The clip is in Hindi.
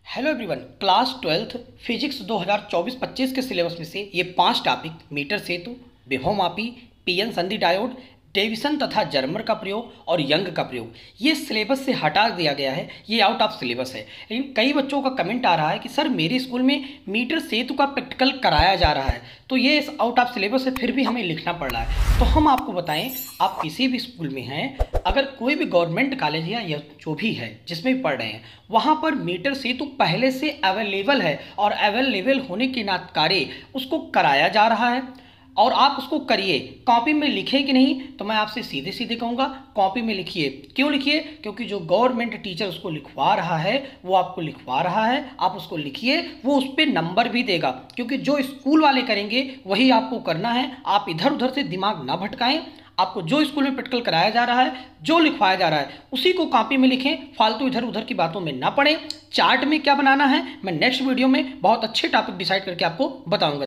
Hello everyone, class 12th physics 2024-25 के सिलेबस में से ये 5 टॉपिक मीटर सेतु, विभव मापी, पीएन संधि डायोड, डेविसन तथा जर्मर का प्रयोग और यंग का प्रयोग ये सिलेबस से हटा दिया गया है। ये आउट ऑफ सिलेबस है। लेकिन कई बच्चों का कमेंट आ रहा है कि सर मेरे स्कूल में मीटर सेतु का प्रैक्टिकल कराया जा रहा है, तो ये इस आउट ऑफ सिलेबस है, फिर भी हमें लिखना पड़ रहा है। तो हम आपको बताएं, आप किसी भी स्कूल में हैं, अगर कोई भी गवर्नमेंट कॉलेज या जो भी है जिसमें भी पढ़ रहे हैं, वहाँ पर मीटर सेतु पहले से अवेलेबल है और अवेलेबल होने के नाते उसको कराया जा रहा है और आप उसको करिए। कॉपी में लिखें कि नहीं, तो मैं आपसे सीधे सीधे कहूँगा कॉपी में लिखिए। क्यों लिखिए? क्योंकि जो गवर्नमेंट टीचर उसको लिखवा रहा है वो आपको लिखवा रहा है, आप उसको लिखिए, वो उस पर नंबर भी देगा। क्योंकि जो स्कूल वाले करेंगे वही आपको करना है। आप इधर उधर से दिमाग ना भटकाएं। आपको जो स्कूल में प्रैक्टिकल कराया जा रहा है, जो लिखवाया जा रहा है, उसी को कॉपी में लिखें। फालतू इधर उधर की बातों में ना पड़े। चार्ट में क्या बनाना है मैं नेक्स्ट वीडियो में बहुत अच्छे टॉपिक डिसाइड करके आपको बताऊंगा।